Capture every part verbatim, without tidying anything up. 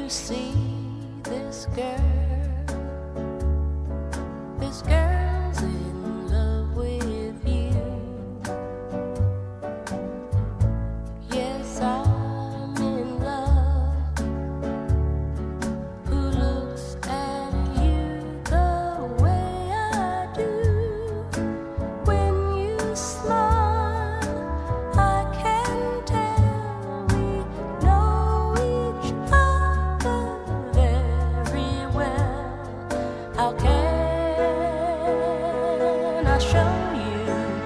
see this girl? This girl's in love with you. Yes, I'm in love. Who looks at you the way I do? When you smile, I can tell we know each other very well. How can I show you?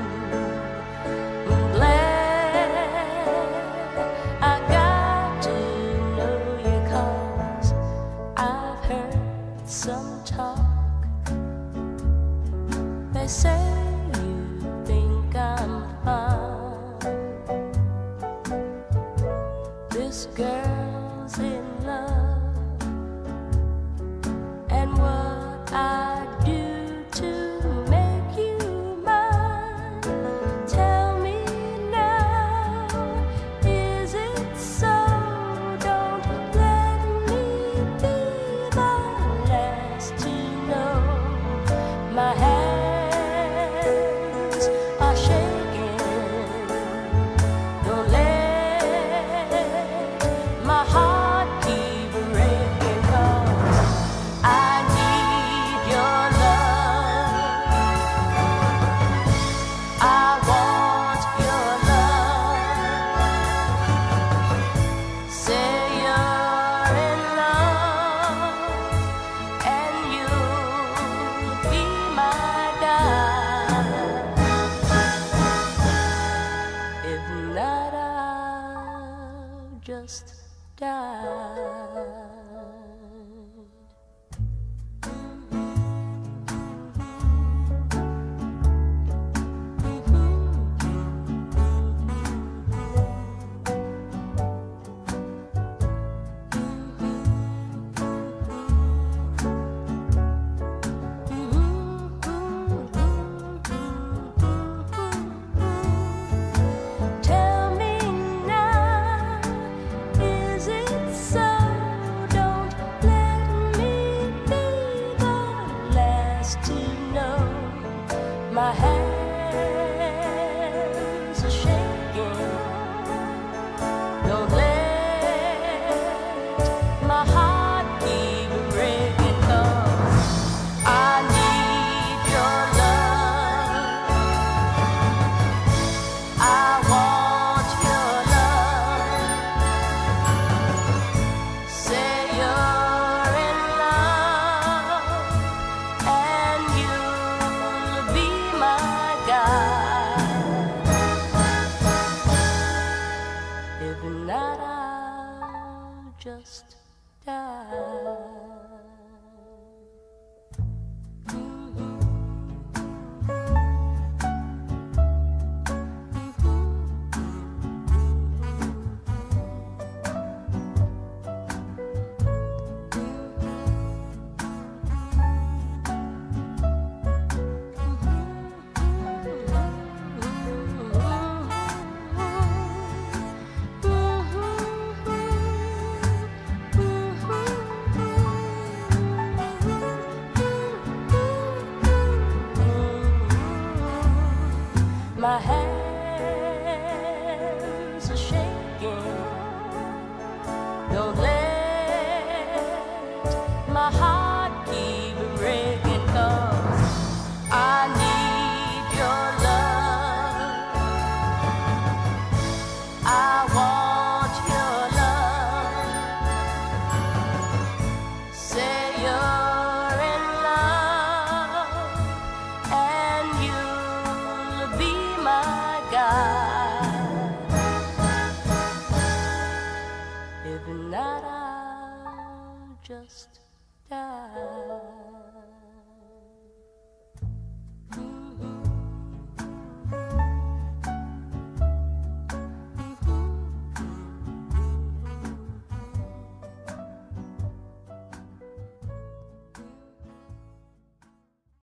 I'm glad I got to know you, 'cause I've heard some talk. They say you think I'm fine. This girl's in love, and what I do to make you mine? Tell me now, is it so? Don't let me be the last to know. My hands are shaking. Don't let my heart keep breaking, 'cause I need your love. I want your love. Say you're in love, and you'll be my guide. If not, I'll just die. Tell me now, is it so? Don't let me be the last to know. My hands are shaking. Don't let my heart keep breaking, 'cause I need your love. I want your love. Say you're in love, and you'll be my guide. If not, I'll just die. My hands are shaking. Don't let my heart keep breaking, 'cause I need your love. I want your love. Say you're in love, and you'll be my guide. If not, I'll just die.